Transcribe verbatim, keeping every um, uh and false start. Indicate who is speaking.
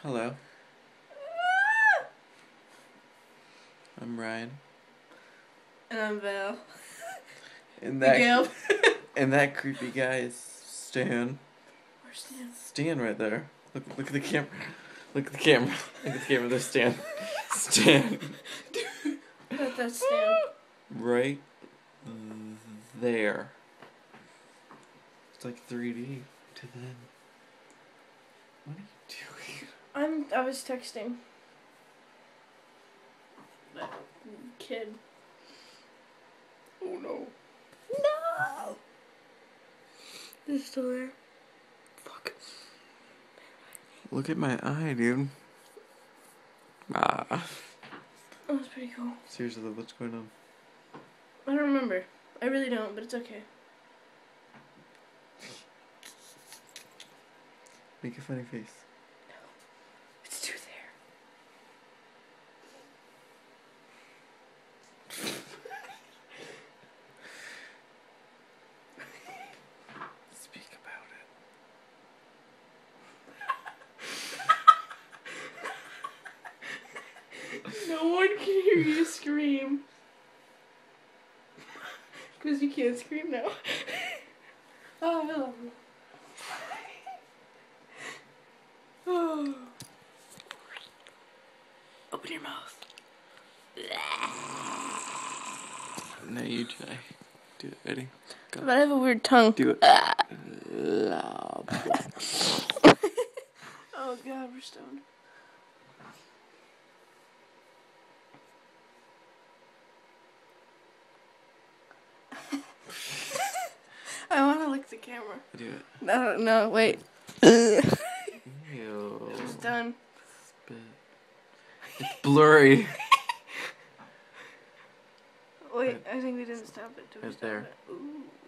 Speaker 1: Hello. I'm Ryan.
Speaker 2: And I'm Val.
Speaker 1: And that and that creepy guy is Stan.
Speaker 2: Where's Stan?
Speaker 1: Stan right there. Look look at the camera. Look at the camera. Look at the camera. There's Stan. Stan.
Speaker 2: That, that's Stan.
Speaker 1: Right there. It's like three D to them. What are you doing?
Speaker 2: I'm I was texting that kid.
Speaker 1: Oh no.
Speaker 2: No! He's still there.
Speaker 1: Fuck. Look at my eye, dude. Ah.
Speaker 2: That was pretty cool.
Speaker 1: Seriously, what's going on?
Speaker 2: I don't remember. I really don't, but it's okay.
Speaker 1: Make a funny face.
Speaker 2: No. It's too there.
Speaker 1: Speak about it.
Speaker 2: No one can hear you scream. Because you can't scream now. Oh, I love you. Oh. Open your mouth.
Speaker 1: No, you try. Do it. Ready? Go.
Speaker 2: But I have a weird tongue.
Speaker 1: Do it.
Speaker 2: Oh God, we're stoned. I want to lick the camera.
Speaker 1: Do it.
Speaker 2: No, no, wait.
Speaker 1: Ew.
Speaker 2: It's done.
Speaker 1: Spit. It's blurry.
Speaker 2: Wait, I think we didn't stop it. Did we
Speaker 1: Right
Speaker 2: stop
Speaker 1: there.
Speaker 2: it? Ooh.